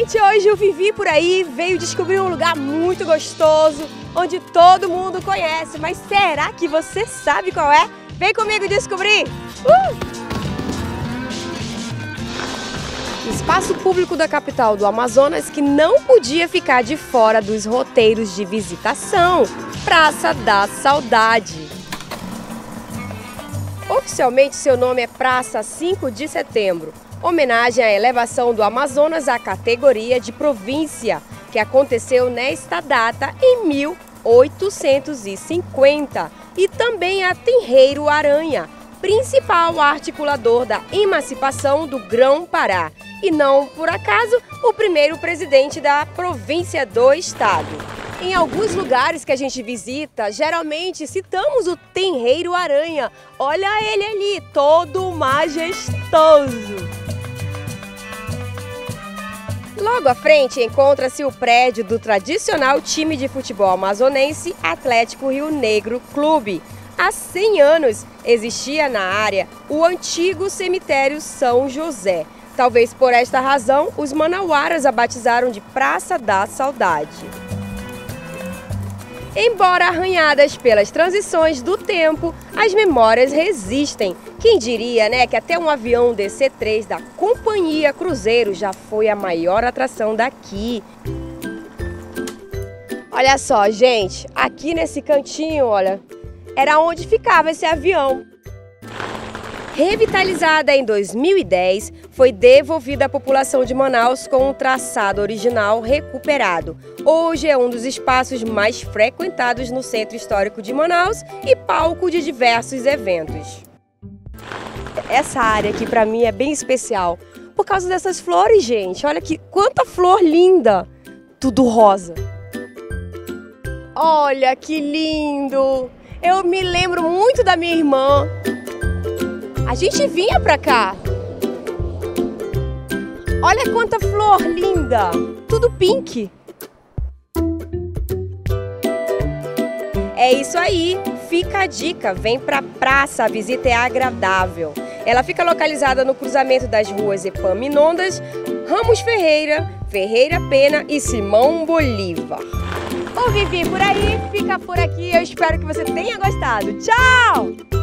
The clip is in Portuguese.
Gente, hoje o Vivi por aí veio descobrir um lugar muito gostoso, onde todo mundo conhece, mas será que você sabe qual é? Vem comigo descobrir! Espaço público da capital do Amazonas que não podia ficar de fora dos roteiros de visitação, Praça da Saudade. Oficialmente seu nome é Praça 5 de Setembro, homenagem à elevação do Amazonas à categoria de província, que aconteceu nesta data em 1850, e também a Tenreiro Aranha, principal articulador da emancipação do Grão-Pará, e não por acaso o primeiro presidente da província do estado. Em alguns lugares que a gente visita, geralmente citamos o Tenreiro Aranha. Olha ele ali, todo majestoso. Logo à frente encontra-se o prédio do tradicional time de futebol amazonense Atlético Rio Negro Clube. Há 100 anos existia na área o antigo cemitério São José. Talvez por esta razão, os manauaras a batizaram de Praça da Saudade. Embora arranhadas pelas transições do tempo, as memórias resistem. Quem diria, né, que até um avião DC-3 da Companhia Cruzeiro já foi a maior atração daqui. Olha só, gente, aqui nesse cantinho, olha, era onde ficava esse avião. Revitalizada em 2010, foi devolvida à população de Manaus com um traçado original recuperado. Hoje é um dos espaços mais frequentados no Centro Histórico de Manaus e palco de diversos eventos. Essa área aqui para mim é bem especial por causa dessas flores, gente. Olha que quanta flor linda! Tudo rosa. Olha que lindo! Eu me lembro muito da minha irmã. A gente vinha pra cá. Olha quanta flor linda! Tudo pink. É isso aí, fica a dica, vem pra praça, a visita é agradável. Ela fica localizada no cruzamento das ruas Epaminondas, Ramos Ferreira, Ferreira Pena e Simão Bolívar. O Vivi por aí, fica por aqui, eu espero que você tenha gostado. Tchau!